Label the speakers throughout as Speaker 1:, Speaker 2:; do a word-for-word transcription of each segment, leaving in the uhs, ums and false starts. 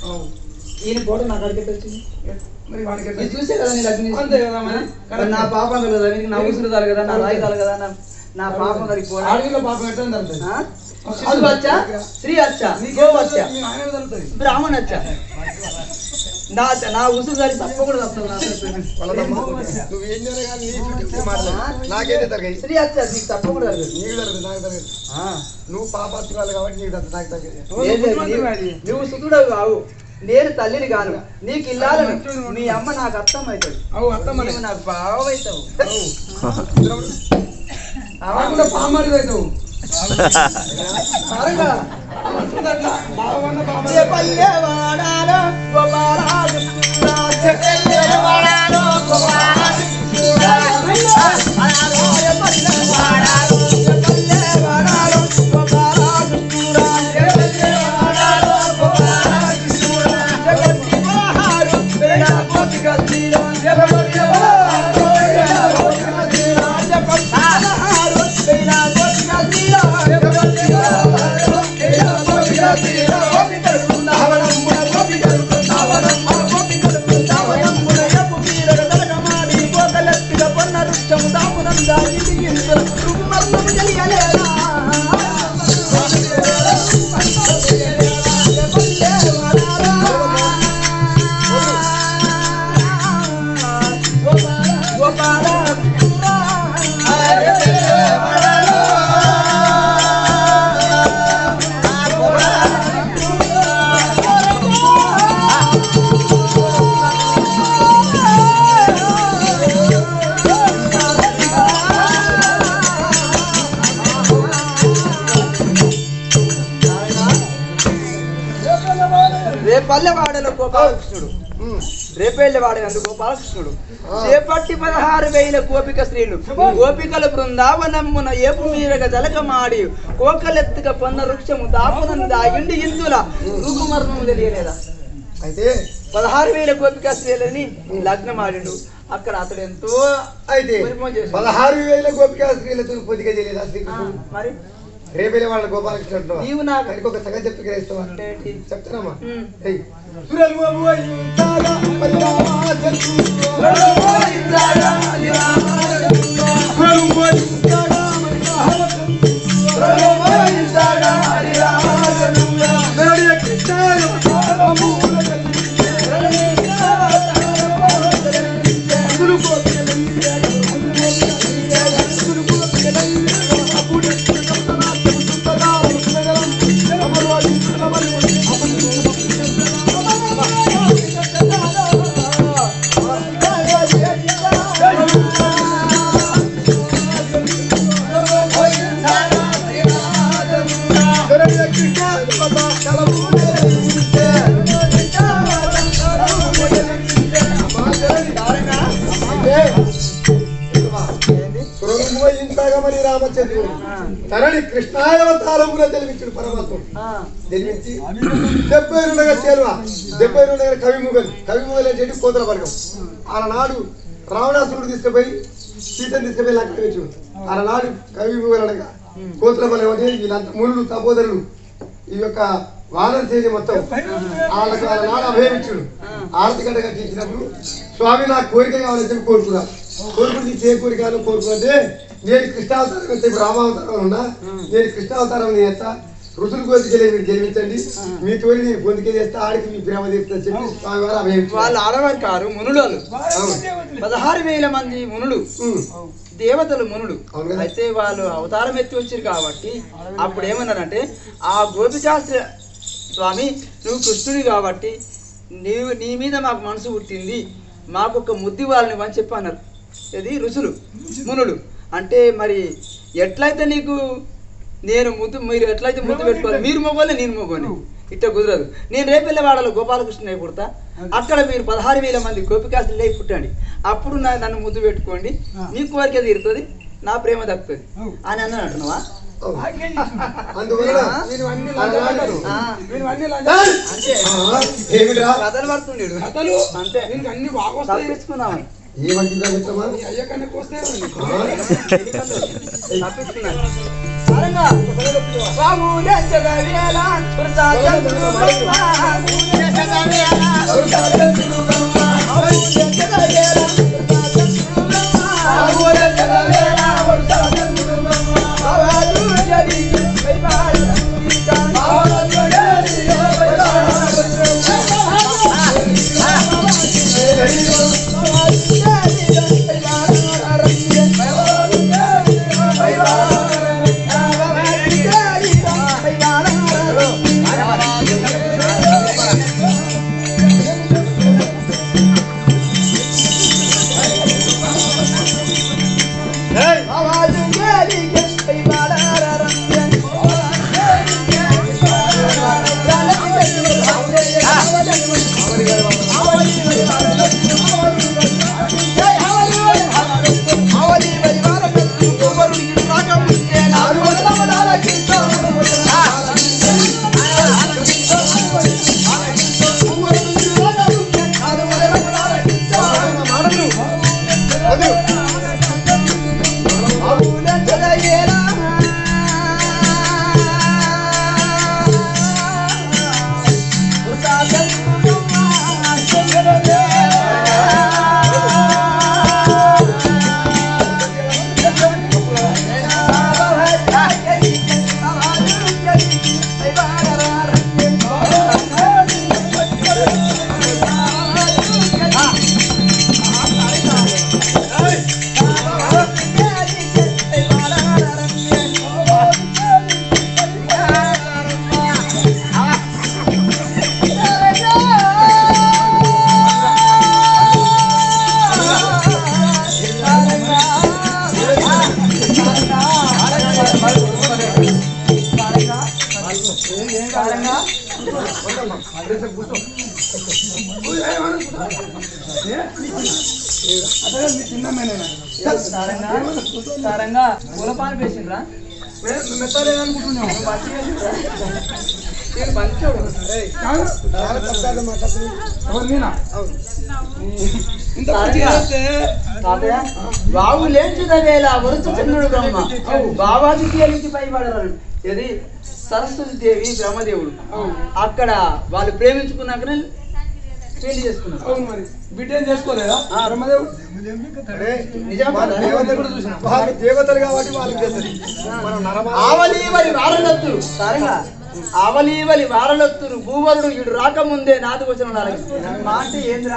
Speaker 1: ఈయన ఫోటో నాకు అడిగేది వచ్చింది
Speaker 2: మరి వాడికి
Speaker 1: ఇది చూసే కదా నేను లగ్నం
Speaker 2: అంతే కదా మరి
Speaker 1: నా పాపం కదా వీనికి నా ఉసురు తల కదా నా రాయి తల కదా నా పాపం తగ్గిపోవాలి
Speaker 2: అడవిలో పాపం ఎట్లా తగ్గుతుంది
Speaker 1: అది వచ్చా శ్రీ వచ్చా గో వచ్చా బ్రాహ్మణ్ వచ్చా నా నా ఉసురు గారి తప్పకుండా
Speaker 2: నాకైతే తగ్గాయి
Speaker 1: శ్రీ వచ్చా నీకు తప్పకుండా
Speaker 2: నీకు తగ్గదు నాకు తగ్గదు నువ్వు పాపాత్తురాలు కాబట్టి నీకు తగ్గదు నాకు తగ్గదు
Speaker 1: నువ్వు సుతుడవు కావు నేను తల్లిని కాను నీకు ఇల్లాలని నీ అమ్మ నాకు అర్థం అవుతుంది
Speaker 2: అవు అర్థం
Speaker 1: నాకు బావ అవుతావు
Speaker 2: పామారి అవుతావు రేపల్లెవాడలో గోపాలకృష్ణుడు రేపల్లెవాడ గోపాలకృష్ణుడు చేపట్టి పదహారు వేల గోపిక స్త్రీలు గోపికల బృందావనమ్మున ఏపు మీరగ జలకమాడి కోకలెత్తుక పొన్న వృక్షము దాపునం దాగిండి ఇందుల రూపుమర్మము తెలియలేదా అయితే
Speaker 1: పదహారు వేల గోపిక స్త్రీలని లగ్నం ఆడిండు అక్కడ అతడు ఎంతో
Speaker 2: అయితే పదహారు వేల గోపిక స్త్రీలతో పొదిగా తెలియదా
Speaker 1: మరి
Speaker 2: రేపేలే వాళ్ళ గోపాలకృష్ణ
Speaker 1: నీవు నాకు
Speaker 2: ఒక సంగతి చెప్పి గ్రహిస్తావా చెప్తానమ్మా రామచంద్రుడు తనని కృష్ణావతారముగా తెలిపించాడు పరమాత్ముడు తెలిపించి డెబ్బై రెండుగా చేరువ డెబ్బై రెండు కవిముగలు కవిముగలు అంటే కోతల వర్గం ఆనాడు రావణాసురుడు తీసుకుపోయి సీతను తీసుకుపోయి లక్ష్మించు ఆనాడు కవిముగలు అనగా కోతల బలం అంటే వీళ్ళంతా మునులు తపోదరులు ఈ యొక్క వానర తేజీ మొత్తం వాళ్ళకి వాళ్ళ నాడు అభయమించుడు ఆరతి గంట కట్టించినప్పుడు స్వామి నా కోరిక కావాలని చెప్పి కోరుకున్నారు కోరుకుని ఏ కోరిక కోరుకుంటే నేను కృష్ణావతారం ఇప్పుడు రామావతారం ఉన్నా నేను కృష్ణావతారం చేస్తా ఋతులు కోరికలే మీరు జన్మించండి మీ తోలి నేను పొందికే చేస్తా ఆడికి మీ ప్రేమ తీస్తా చెప్పి స్వామి వారు అభయించారు.
Speaker 1: వాళ్ళు ఆడవారు కారు మునులు పదహారు వేల మంది మునులు దేవతలు మునులు అయితే వాళ్ళు అవతారం ఎత్తి వచ్చారు కాబట్టి అప్పుడు ఏమన్నారంటే ఆ గోపికాస్త్ర స్వామి నువ్వు కృష్ణుడి కాబట్టి నీవు నీ మీద మాకు మనసు పుట్టింది మాకు ఒక ముద్ది వాళ్ళని అని చెప్పి అన్నారు. ఇది ఋషులు మునులు అంటే మరి ఎట్లయితే నీకు నేను ముద్దు మీరు ఎట్లయితే ముద్దు పెట్టుకోవాలి మీరు మొగోలే నేను మొగోని ఇట్లా కుదరదు. నేను రేపెళ్ళవాడలో గోపాలకృష్ణ పుడతా అక్కడ మీరు పదహారు వేల మంది గోపికాసులు లేచి పుట్టండి అప్పుడు నన్ను ముద్దు పెట్టుకోండి మీ కోరిక తీరుతుంది నా ప్రేమ దక్కుతుంది అని అన్నాను అంటున్నావా? కథలు పడుతుండే అంతే తప్పించుకున్నామని తప్పించుకున్నాను పూలపాలు వేసిండ్రా బాబు లేచుదవేళ వరుస చంద్రుడు బ్రహ్మ బాబాజీకి ఎలికి పైబడరాడు ఇది సరస్వతి దేవి బ్రహ్మదేవుడు అక్కడ వాళ్ళు ప్రేమించుకున్నాకనే పెళ్లి చేసుకున్నారు. అవును మరి బిడ్డ చేసుకోలేదా బ్రహ్మదేవుడు?
Speaker 2: దేవతలు కాబట్టి వాళ్ళకి
Speaker 1: ఆవలీవలి వారలత్తురు సారంగా ఆవలీవలి వారలత్తురు భూవరుడు ఇడు రాకముందే నాది వచ్చిన మా అంటే ఏంద్రా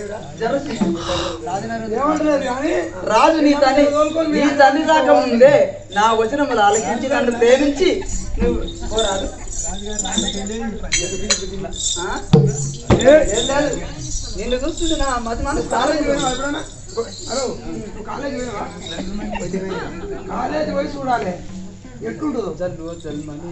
Speaker 1: రాజు నీ తండ్రి నీ తండ్రి రాకముందే నా వచనములు ఆలకించి నన్ను ప్రేమించి నువ్వు పోరాదు నిన్ను చూస్తుంది నా మతి మనసు
Speaker 2: కాలేజీ పోయి చూడాలి ఎట్లుంటుందో
Speaker 1: చల్లు చల్మని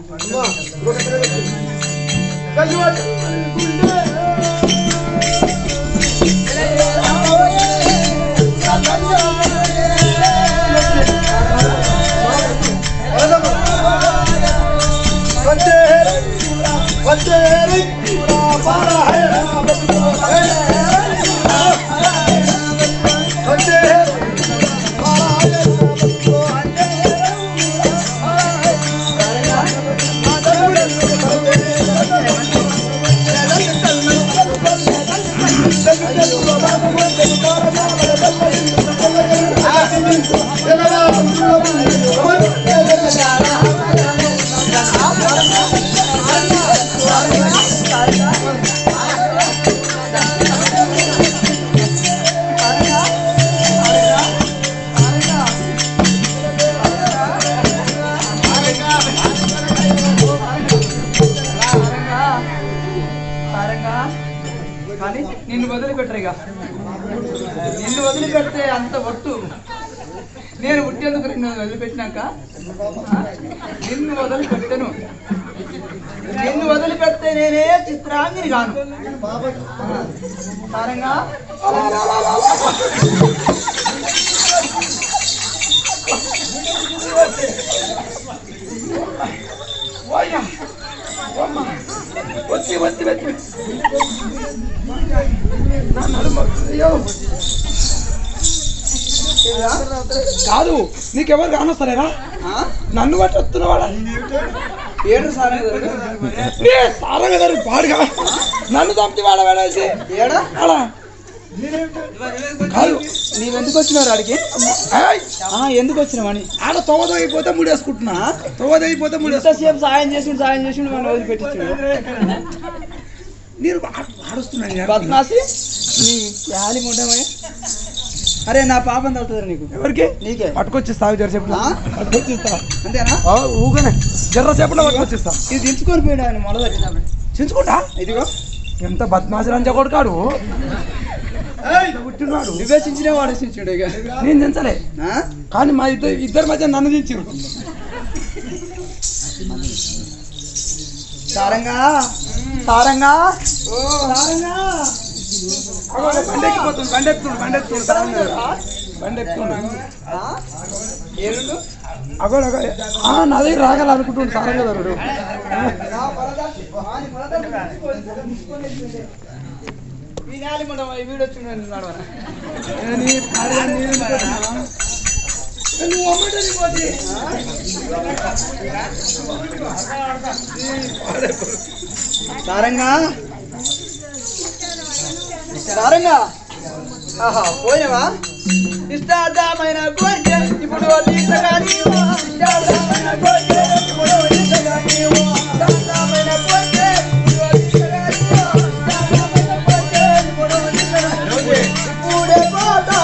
Speaker 1: కానీ నిన్ను వదిలిపెట్టరుగా నిన్ను వదిలిపెడితే అంత ఒట్టు నేను ఉట్టేందుకు నిన్ను వదిలిపెట్టినాక నిన్ను వదిలిపెట్టను నిన్ను వదిలిపెడితే నేనే చిత్రాంగిని కాను సారంగా
Speaker 2: వచ్చి వచ్చి వచ్చి కాదు నీకెవరు కానొస్తారా నన్ను బట్టి వస్తున్నవాడా
Speaker 1: ఏడు
Speaker 3: సారంగా పాడుగా నన్ను చంపి వాడ వాడేసి
Speaker 1: ఏడా
Speaker 3: అలా కాదు
Speaker 1: నీవెందుకు వచ్చినారు ఆడికి ఎందుకు వచ్చినావని
Speaker 3: ఆడ తోవదైపోతే ముడేసుకుంటున్నా తోవదైపోతే ముడేస్తా
Speaker 1: ఎంతసేపు సాయం చేసి సాయం చేసి మనం వదిలిపెట్టించాడు
Speaker 3: మీరు ఆడుస్తున్నాను
Speaker 1: బద్మాసి నీ యాలి ఉండమే అరే నా పాపం తగ్గుతుంది నీకు
Speaker 3: ఎవరికి
Speaker 1: నీకే
Speaker 3: పట్టుకొచ్చిస్తా జరసేపు పట్టుకొచ్చిస్తా
Speaker 1: అంతేనా
Speaker 3: ఊగనే జర్రసేపులో పట్టుకొచ్చిస్తా
Speaker 1: ఇది దించుకొని పోయాడు ఆయన మొదలు
Speaker 3: చించుకుంటా
Speaker 1: ఇదిగో
Speaker 3: ఎంత బద్మాసి రంజ కొడుకాడు పుట్టినాడు
Speaker 1: నువ్వే చించినే వాడు చించాడు ఇక
Speaker 3: నేను దించలే కానీ మా ఇద్దరు ఇద్దరి మధ్య నన్ను దించారు
Speaker 1: సారంగా సారంగా సారంగా
Speaker 3: బండెక్కిపోతుంది బండెత్తుడు బండెత్తుడు బండెత్తుడు
Speaker 1: ఏరుడు
Speaker 3: అగో నా దగ్గర రాగల అనుకుంటుండు సారంగా దరుడు
Speaker 1: సారంగా సారంగా ఆహా పోయినవా ఇష్టార్థమైన కోరిక ఇప్పుడు తీర్చగాని ఇష్టార్థమైన కోరిక ఇప్పుడు తీర్చగాని ఇష్టార్థమైన కోరిక ఇప్పుడే పోతా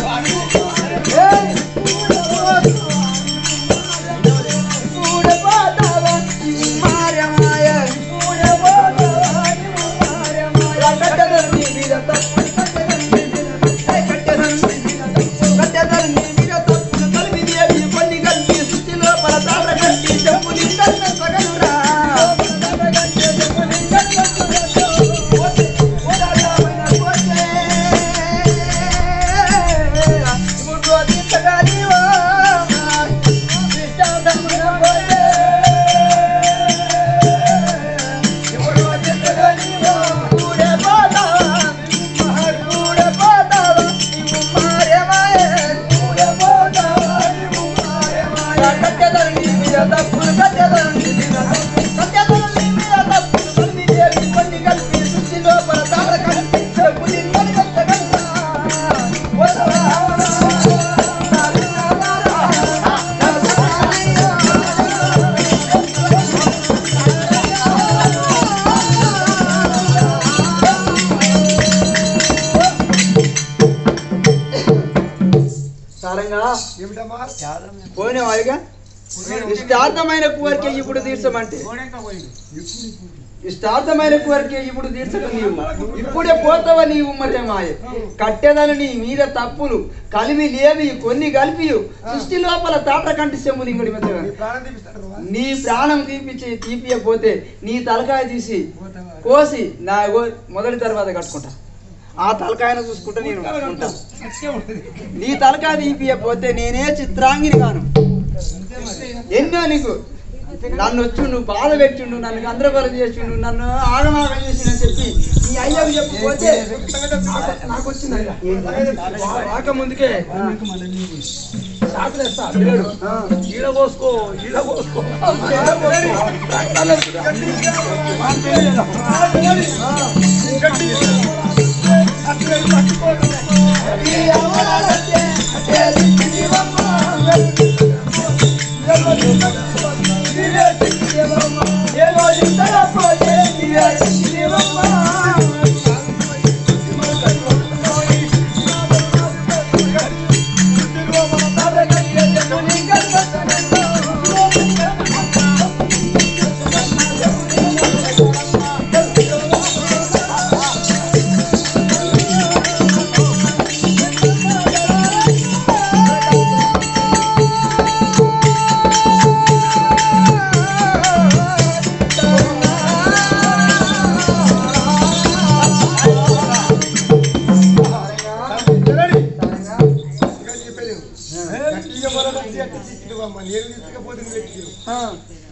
Speaker 1: ఇప్పుడే పోతావా మాయ మాయ ఇప్పుడే పోతావా మాయ కట్టదని మీద తప్పు పోయిన వాడిగా ఇష్టార్థమైన కోరిక ఇప్పుడు తీర్చమంటే ఇష్టార్థమైన కోరిక ఇప్పుడు తీర్చక నీవు ఇప్పుడే పోతావా నీవు మరే మాయ కట్టెదని నీ మీద తప్పులు కలిమి లేవి కొన్ని కలిపి సృష్టి లోపల తాట కంటి సెమ్ము ఇంకటి నీ ప్రాణం తీపిచ్చి తీపియపోతే నీ తలకాయ తీసి కోసి నా మొదటి తర్వాత కట్టుకుంటా ఆ తలకాయను చూసుకుంటా నేను ఉంటా నీ తలకాయ తీపియపోతే నేనే చిత్రాంగిని కాను ఎన్నో నీకు నన్ను వచ్చిండు బాధ పెట్టిండు నన్ను గందరగోళం చేసిండు నన్ను ఆగమాగం చేసిండు చెప్పి నీ అయ్యకు చెప్పిపోతే నాకు వచ్చింది రాక ముందుకే షాకులేస్తా ఈడ పోసుకో ఈడ పోసుకో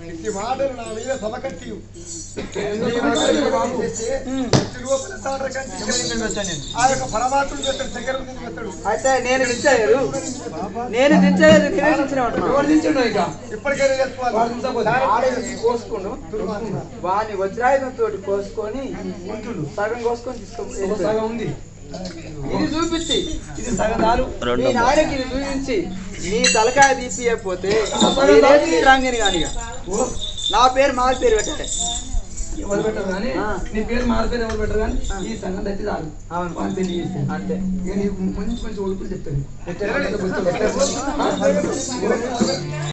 Speaker 2: ఈ మాటలు నా మీద సమకట్టి ఆ యొక్క పరమాత్ముడు చెప్తాడు దగ్గర చెప్తాడు.
Speaker 1: అయితే నేను దించలేదు నేను దించలేదు నేనే దించిన
Speaker 2: ఇప్పటికైనా చెప్పుకోవాలి
Speaker 1: కోసుకుండు వాని వజ్రాయుధంతో కోసుకొని ఉంటుండు సగం కోసుకొని తీసుకో సగం ఉంది ఇది చూపించి ఇది సగదాలు నీ నాయనకి ఇది చూపించి నీ తలకాయ తీపియకపోతే రాంగని కానీ నా పేరు మారి పేరు పెట్టాలి
Speaker 3: ఎవరు పెట్టరు కానీ నీ పేరు మారి పేరు ఎవరు పెట్టరు కానీ ఈ సంగతి అయితే చాలు
Speaker 1: అవును
Speaker 3: వాళ్ళు తెలియజేస్తే
Speaker 1: అంతే
Speaker 3: ఇక నీకు మంచి మంచి ఒడుపులు చెప్తాను
Speaker 2: చెప్తాడు